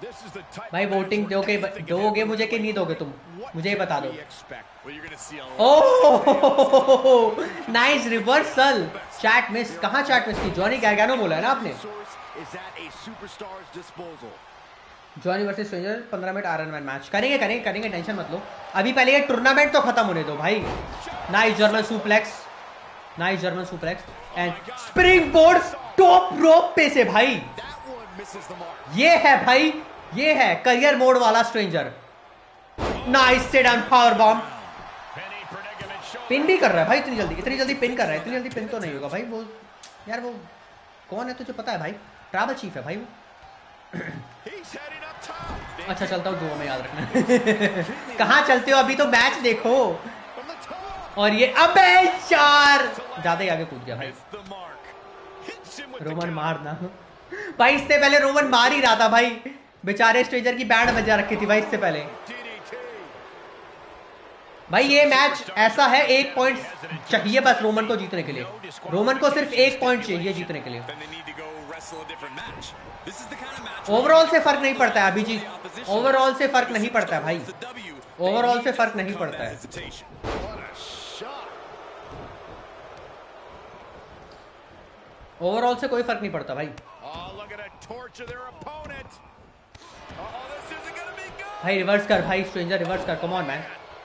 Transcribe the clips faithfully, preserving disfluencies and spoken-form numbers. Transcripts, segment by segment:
भाई वोटिंग दोगे दोगे मुझे कि नहीं दोगे तुम, मुझे ये बता दो। Oh nice reversal, chat miss, कहाँ चैट मिस की? जॉनी गैर्गानो बोला है ना आपने? जॉनी वर्सेस स्ट्रेंजर पंद्रह मिनट आयरन मैन मैच करेंगे करेंगे करेंगे, टेंशन मत लो। अभी पहले ये टूर्नामेंट तो खत्म होने दो भाई। Nice German suplex, nice German suplex and springboard top rope पे से भाई। ये है भाई, ये है करियर मोड वाला stranger. Nice sit down power bomb, pin भी कर रहा है भाई इतनी जल्दी, इतनी जल्दी पिन कर रहा है। इतनी जल्दी पिन तो नहीं होगा भाई। वो यार वो कौन है तुझे पता है भाई? ट्रैवल चीफ है भाई वो। अच्छा चलता हूँ दो में, याद रखना। कहाँ चलते हो? अभी तो मैच देखो। और ये अबे चार ज्यादा ही आगे कूद गया भाई। रोमन मारना भाई, इससे पहले रोमन मार ही रहा था भाई। बेचारे स्ट्रेंजर की बैंड बजा रखी थी भाई इससे पहले। भाई ये मैच ऐसा है, एक पॉइंट चाहिए बस रोमन को जीतने के लिए। रोमन को सिर्फ एक पॉइंट चाहिए जीतने के लिए। ओवरऑल से फर्क नहीं पड़ता है अभिजीत, ओवरऑल से फर्क नहीं पड़ता है भाई, ओवरऑल से फर्क नहीं पड़ता है। ओवरऑल से कोई फर्क नहीं पड़ता भाई। भाई रिवर्स कर भाई स्ट्रेंजर, रिवर्स कर, कम ऑन मैन।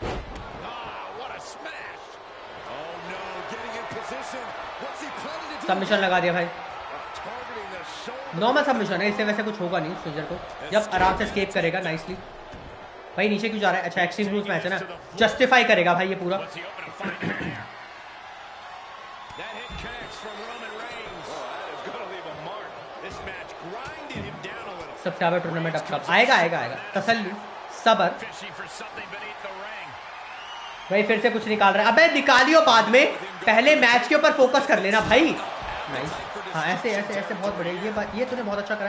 सबमिशन लगा दिया भाई, नॉर्मल सबमिशन है, इससे वैसे कुछ होगा नहीं स्ट्रेंजर को, जब आराम से एस्केप करेगा नाइसली। भाई नीचे क्यों जा रहा है? अच्छा एक्सट्रीम रूल्स मैच है ना, जस्टिफाई करेगा भाई ये पूरा। सबसे आगे टूर्नामेंट अब कब आएगा? आएगा आएगा, तसल्ली, सबर। भाई फिर से कुछ निकाल रहा है। अबे निकालियो बाद में, पहले मैच के ऊपर फोकस कर लेना भाई। नाइस, हाँ ऐसे ऐसे ऐसे बहुत बढ़िया। ये बात, ये तूने बहुत अच्छा करा है।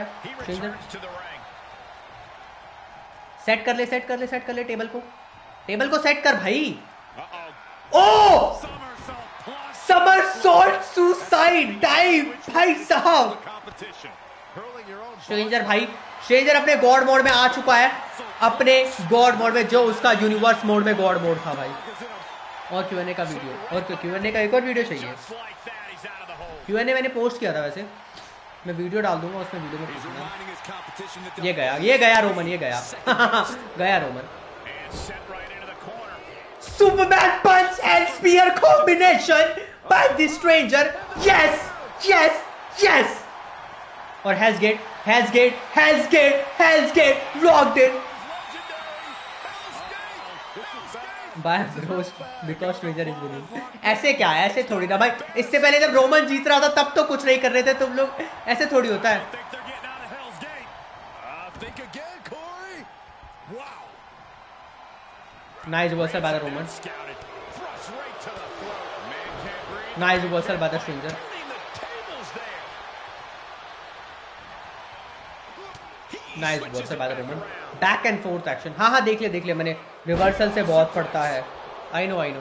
सेट कर ले, सेट कर ले, सेट कर ले टेबल को, टेबल को सेट कर भाई। ओ समरसॉल्ट सुसाइड डाइव भाई साहब। स्ट्रेंजर भाई, स्ट्रेंजर अपने गॉड मोड में आ चुका है, अपने गॉड मोड में, जो उसका यूनिवर्स मोड में गॉड मोड था भाई। और क्यूएनए का वीडियो, और क्यूएनए का एक और वीडियो चाहिए। क्यूएनए मैंने पोस्ट किया था वैसे, मैं वीडियो डाल दूंगा उसमें, वीडियो में पूछूंगा। ये गया, ये गया रोमन, ये गया गया Roman. Superman punch and spear combination by the stranger. Yes yes yes. और Hell's gate, Hell's gate, Hell's gate, Hell's gate locked in by bros because stranger is winning. ऐसे क्या है? ऐसे थोड़ी ना भाई। इससे पहले जब रोमन जीत रहा था तब तो कुछ नहीं कर रहे थे तुम लोग, ऐसे थोड़ी होता है। Nice reversal by the Roman, nice reversal by the stranger. Nice reversal by the Roman, back and forth action. हाँ हाँ देख ले देख ले, मैंने रिवर्सल से बहुत पड़ता है। I know I know.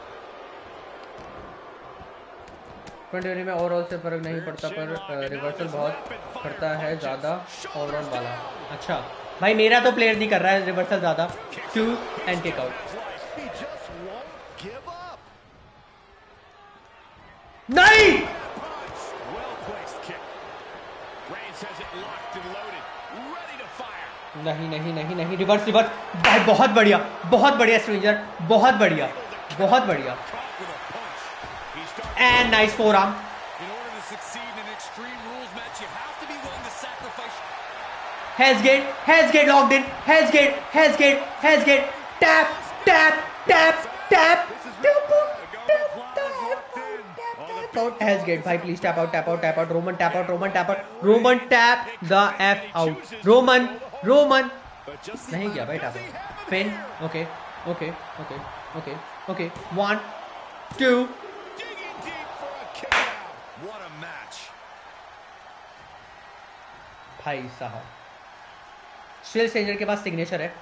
Twenty में ओवरऑल से फर्क नहीं पड़ता, पर रिवर्सल बहुत पड़ता है ज्यादा ओवरऑल वाला। अच्छा भाई मेरा तो प्लेयर नहीं कर रहा है रिवर्सल ज्यादा। Two and kick out. नहीं नहीं नहीं नहीं नहीं, रिवर्स रिवर्स भाई, बहुत बढ़िया बहुत बढ़िया स्ट्रेंजर, बहुत बढ़िया बहुत बढ़िया। And nice forearm. Hell's Gate, Hell's Gate locked in, Hell's Gate, Hell's Gate, Hell's Gate, tap, tap, tap, tap, tap out, Hell's Gate, भाई please tap out, tap out, tap out, Roman tap out, Roman tap out, Roman tap the F out, Roman, Roman, नहीं किया भाई tap out, pin, okay, okay, okay, okay, okay, one, two, भाई साहब still stranger के पास signature है,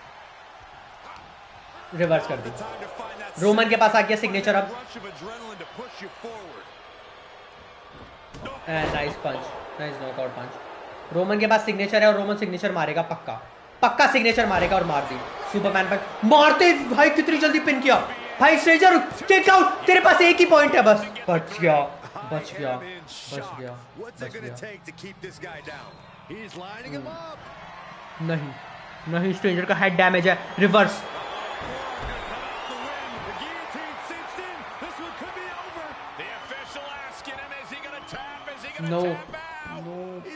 reverse कर दी। Roman के पास आ गया सिग्नेचर अब। Nice punch, nice knockout punch. Roman के पास सिग्नेचर है और रोमन सिग्नेचर मारेगा पक्का पक्का सिग्नेचर मारेगा और मार दी सुपरमैन पर मारते भाई कितनी जल्दी पिन किया भाई स्ट्रेंजर टेक आउट तेरे पास एक ही पॉइंट है बस बच गया बच गया बच गया बच गया नहीं नहीं स्ट्रेंजर का हेड डैमेज है reverse no no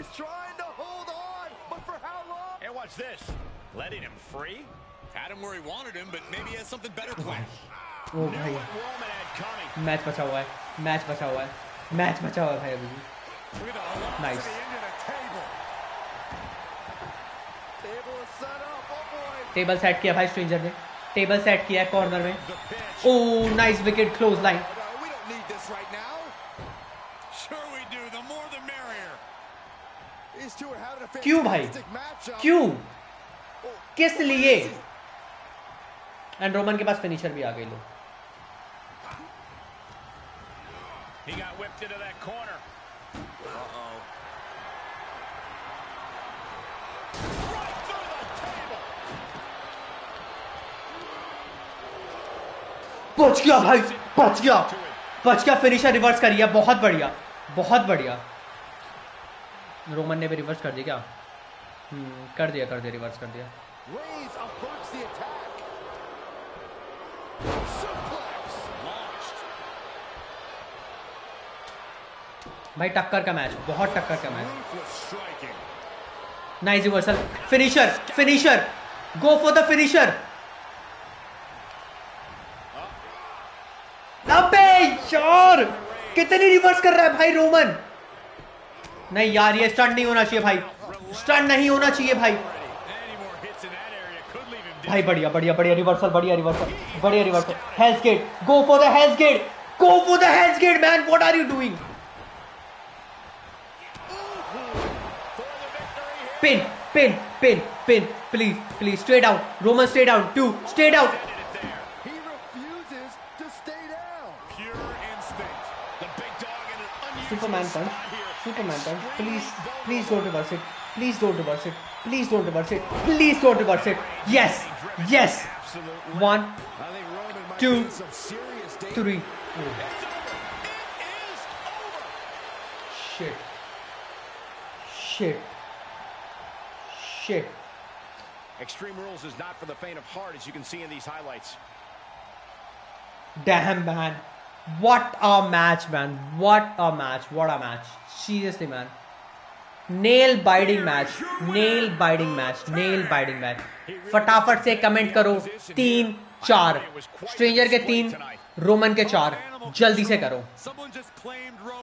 Watch this. Letting him free. Had him where he wanted him, but maybe he has something better planned. Oh, भाई. मैच बचा हुआ है. मैच बचा हुआ है. मैच बचा हुआ है भाई अभी भी. Nice. टेबल सेट किया भाई स्ट्रेंजर ने. टेबल सेट किया है कॉर्नर में. Oh, nice wicket close line. क्यों भाई क्यों किस लिए एंड रोमन के पास फिनिशर भी आ गई लो बच गया भाई बच गया बच गया फिनिशर रिवर्स करिए बहुत बढ़िया बहुत बढ़िया रोमन ने भी रिवर्स कर दिया क्या हम्म कर दिया कर दिया रिवर्स कर दिया भाई टक्कर का मैच बहुत टक्कर का match nice reversal finisher finisher go for the finisher अबे यार कितनी रिवर्स कर रहा है भाई रोमन नहीं यार ये स्टंट नहीं होना चाहिए भाई स्टंट नहीं होना चाहिए भाई भाई बढ़िया बढ़िया बढ़िया रिवर्सल बढ़िया रिवर्सल बढ़िया reversal Hell's gate go for the Hell's gate go for the Hell's gate man what are you doing pin pin pin pin please please straight out Roman straight out two straight out Superman punch Superman punch. Please, please don't reverse it. Please don't reverse it. Please don't reverse it. Please don't reverse it. Yes, yes. One, two, three. Oh. Shit. Shit. Shit. Extreme Rules is not for the faint of heart, as you can see in these highlights. Damn, man. What a match, man. What a match. What a match. Seriously, man. Nail biting match. Nail biting match. Nail biting match. फटाफट से comment करो तीन चार stranger के तीन Roman के चार जल्दी से करो